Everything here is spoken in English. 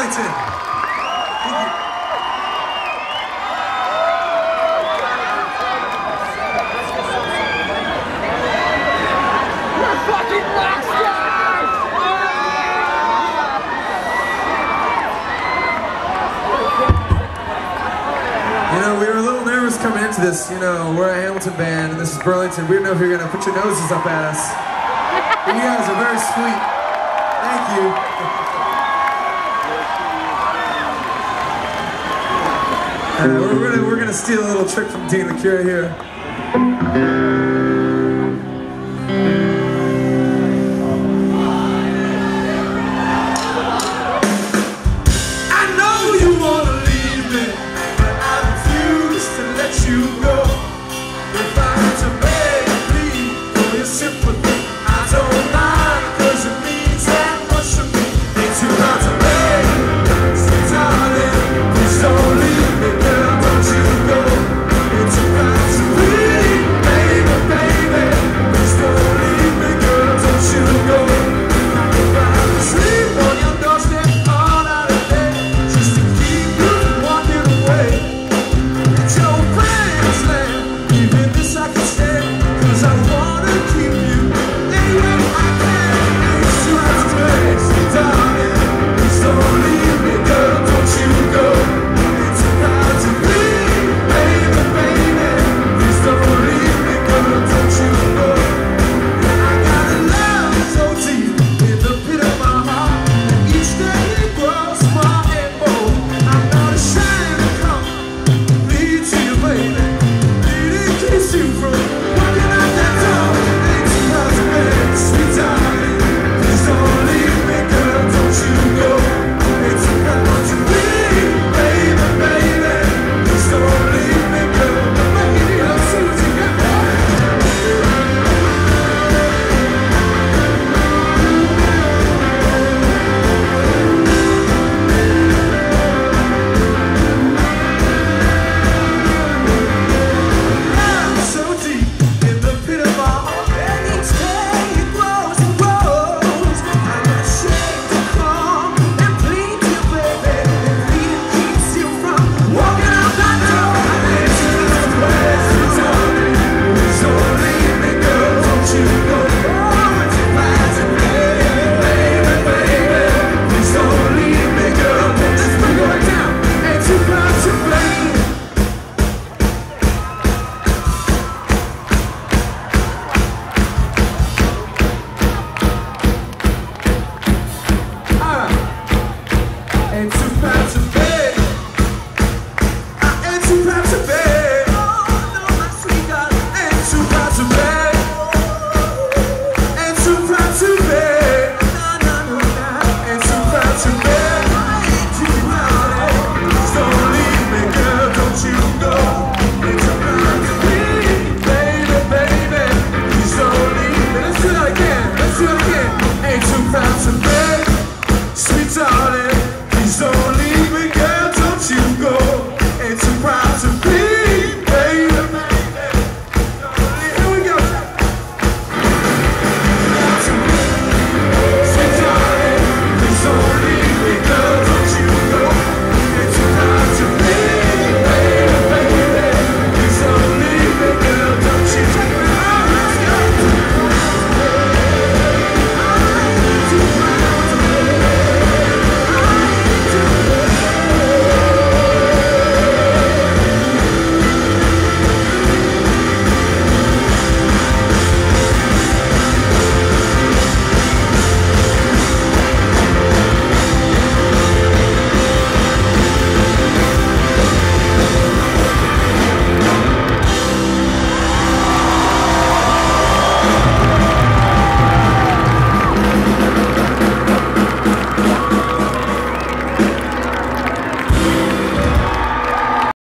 Burlington. Thank you. You're a fucking rock star! You know, we were a little nervous coming into this. You know, we're a Hamilton band, and this is Burlington. We didn't know if you were going to put your noses up at us. But you guys are very sweet. Thank you. We're gonna steal a little trick from Lickyer here.